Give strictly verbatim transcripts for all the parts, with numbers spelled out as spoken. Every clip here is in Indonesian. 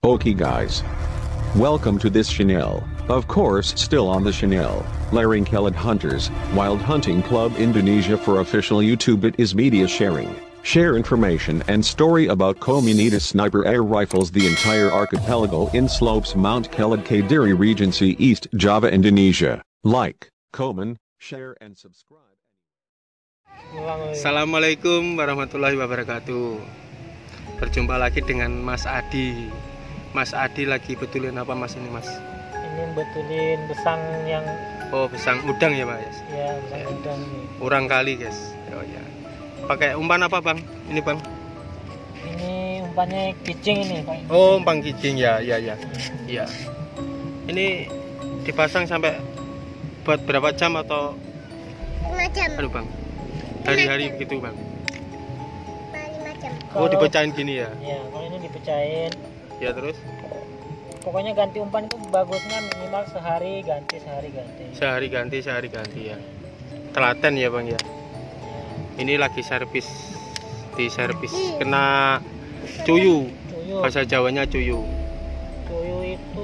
Okay guys, welcome to this channel, of course still on the channel, Laring Kelad Hunters, Wild Hunting Club Indonesia for official YouTube. It is media sharing, share information and story about Komunitas Sniper Air Rifles, the entire archipelago in slopes Mount Kelad Kadiri Regency, East Java, Indonesia. Like, comment, share and subscribe. Assalamualaikum warahmatullahi wabarakatuh. Berjumpa lagi dengan Mas Adi. Mas Adi lagi betulin apa Mas ini Mas? Ini betulin besang yang Oh besang udang ya Pak? Ya besang ya. Udang nih. Urang kali guys. Oh ya. Pakai umpan apa Bang? Ini Bang? Ini umpannya kijing ini Pak. Oh umpan kijing ya, ya ya. Iya. Ini dipasang sampai buat berapa jam atau? lima jam. Aduh Bang. Hari-hari begitu Bang. lima jam. Oh dipecahin gini ya? Ya kalau ini dipecahin. Ya terus? Pokoknya ganti umpan itu bagusnya minimal sehari ganti sehari ganti. Sehari ganti sehari ganti ya. Telaten ya Bang ya. Ini lagi servis, di servis kena cuyu. Cuyu. Bahasa Jawanya cuyu. Cuyu itu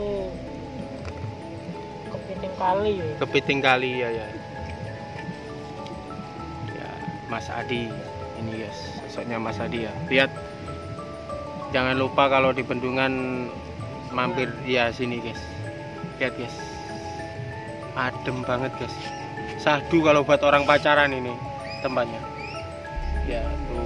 kepiting kali. Ya. Kepiting kali ya ya. Ya Mas Adi ini guys, sosoknya Mas Adi ya. Lihat. Jangan lupa kalau di Bendungan mampir ya sini guys. Lihat guys. Adem banget guys. Sahdu kalau buat orang pacaran ini tempatnya. Ya tuh.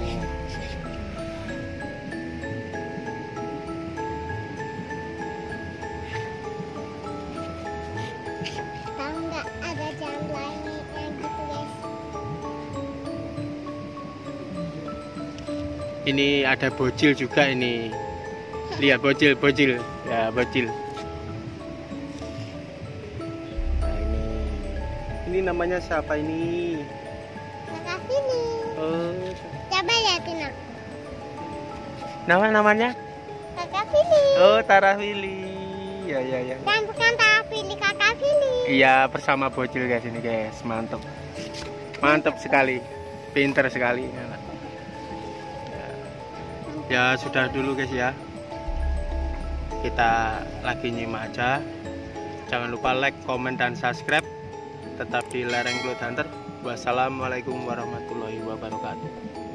Tahu nggak ada jalan lain yang gitu guys? Ini ada bocil juga ini. Lihat bocil, bocil. Ya, bocil. Nah, ini. Ini namanya siapa ini? Kakak sini. Oh. Coba liatin aku. Nama namanya? Kakak sini. Oh, Tarafili. Ya, ya, ya. Dan bukan tak pilih kakak sini. Iya, bersama bocil guys ini guys. Mantap. Mantap sekali. Pinter sekali. Ya sudah dulu guys ya, kita lagi nyimak aja. Jangan lupa like, komen dan subscribe. Tetap di Laring Kelad Hunter. Wassalamualaikum warahmatullahi wabarakatuh.